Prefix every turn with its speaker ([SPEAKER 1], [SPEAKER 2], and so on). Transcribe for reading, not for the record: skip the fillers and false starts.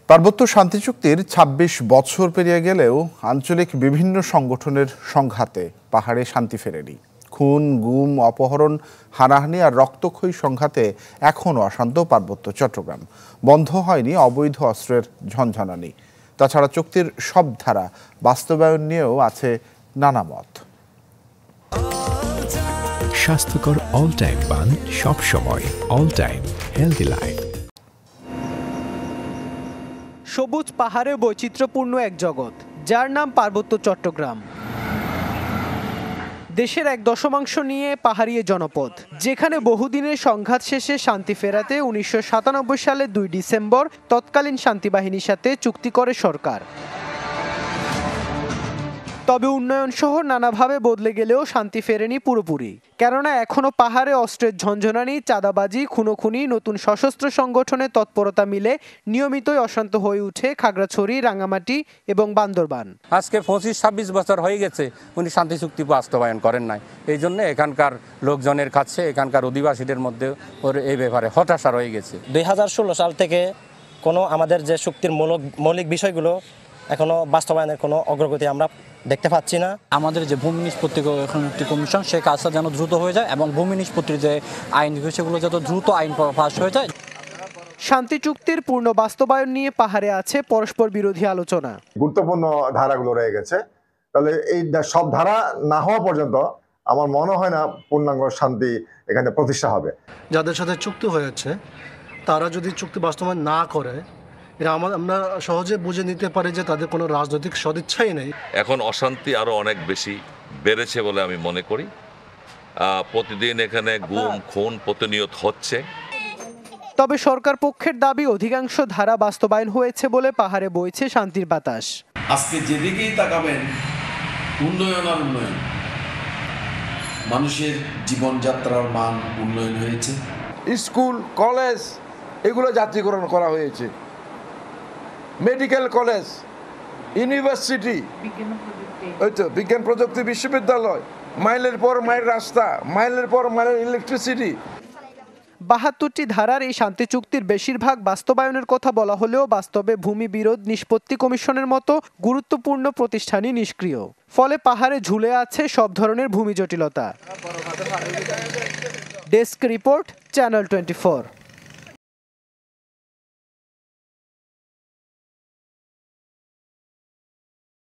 [SPEAKER 1] পার্বত্য শান্তি চুক্তির ২৬ বছর পেরিয়ে গেলেও আঞ্চলিক বিভিন্ন সংগঠনের সংঘাতে পাহাড়ে শান্তি ফেরেনি। খুন, গুম, অপহরণ, হানাহানি আর রক্তক্ষয়ী সংঘাতে এখনও অশান্ত পার্বত্য চট্টগ্রাম। বন্ধ হয়নি অবৈধ অস্ত্রের ঝনঝনানি। তাছাড়া চুক্তির সব ধারা বাস্তবায়ন নিয়েও আছে নানা মত।
[SPEAKER 2] স্বাস্থ্যকর অল টাইম পান সব সময়, অল টাইম হেলদি লাইফ।
[SPEAKER 3] সবুজ পাহাড়ে বৈচিত্র্যপূর্ণ এক জগৎ, যার নাম পার্বত্য চট্টগ্রাম। দেশের ১/১০ নিয়ে পাহাড়ি জনপদ, যেখানে বহুদিনের সংঘাত শেষে শান্তি ফেরাতে ১৯৯৭ সালের ২ ডিসেম্বর তৎকালীন শান্তিবাহিনীর সাথে চুক্তি করে সরকার। তবে উন্নয়ন সহ নানাভাবে বদলে গেলেও শান্তি ফেরেনি পুরোপুরি। কেননা এখনও পাহাড়ে অস্ত্রের ঝনঝনানি, চাঁদাবাজি, খুনোখুনি, নতুন সশস্ত্র সংগঠনের তৎপরতা মিলে নিয়মিতই অশান্ত হয়ে উঠে খাগড়াছড়ি, রাঙামাটি এবং বান্দরবান।
[SPEAKER 4] আজকে ২৫-২৬ বছর হয়ে গেছে উনি শান্তি চুক্তি বাস্তবায়ন করেন নাই। এই জন্য এখানকার লোকজনের কাছে, এখানকার অধিবাসীদের মধ্যে ওর এই ব্যাপারে হতাশা রয়ে গেছে।
[SPEAKER 5] ২০১৬ সাল থেকে কোনো আমাদের যে চুক্তির মৌলিক বিষয়গুলো এখনো বাস্তবায়নের কোনো অগ্রগতি আমরা দেখতে পাচ্ছি না।
[SPEAKER 6] আমাদের যে ভূমি নিষ্পত্তি কমিশন, সে কাজটা যেন দ্রুত হয়ে যায় এবং ভূমি নিষ্পত্তির যে আইন সেগুলো যত দ্রুত আইন পাস হয়ে যায়।
[SPEAKER 3] শান্তি চুক্তির পূর্ণ বাস্তবায়ন নিয়ে পাহাড়ে আছে পরস্পর বিরোধী আলোচনা।
[SPEAKER 7] গুরুত্বপূর্ণ ধারাগুলো রয়ে গেছে, তাহলে এই সব ধারা না হওয়া পর্যন্ত আমার মনে হয় না পূর্ণাঙ্গ শান্তি এখানে প্রতিষ্ঠা হবে।
[SPEAKER 8] যাদের সাথে চুক্তি হয়েছে তারা যদি চুক্তি বাস্তবায়ন না করে, এটা আমরা সহজে বুঝে নিতে পারি যে তাদের কোনো রাজনৈতিক সদিচ্ছাই নেই।
[SPEAKER 9] এখন অশান্তি আরো অনেক বেশি বেড়েছে বলে আমি মনে করি। প্রতিদিন এখানে গুম, খুন প্রতিনিয়ত হচ্ছে।
[SPEAKER 3] তবে সরকার পক্ষের দাবি অধিকাংশ ধারা বাস্তবায়ন হয়েছে বলে পাহাড়ে বইছে শান্তির বাতাস।
[SPEAKER 10] আজকে যেদিকেই তাকাবেন উন্নয়ন আর উন্নয়ন, মানুষের জীবনযাত্রার মান উন্নয়ন হয়েছে।
[SPEAKER 11] স্কুল, কলেজ এগুলো জাতীয়করণ করা হয়েছে। মেডিকেল কলেজ, ইউনিভার্সিটি, বিজ্ঞান প্রযুক্তি বিশ্ববিদ্যালয়, মাইলের পর মাইল রাস্তা, মাইলের পর মাইলের ইলেকট্রিসিটি।
[SPEAKER 3] ৭২টি ধারার এই শান্তি চুক্তির বেশিরভাগ বাস্তবায়নের কথা বলা হলেও বাস্তবে ভূমি বিরোধ নিষ্পত্তি কমিশনের মতো গুরুত্বপূর্ণ প্রতিষ্ঠানই নিষ্ক্রিয়। ফলে পাহাড়ে ঝুলে আছে সব ধরনের ভূমি জটিলতা। Desk report, channel 24।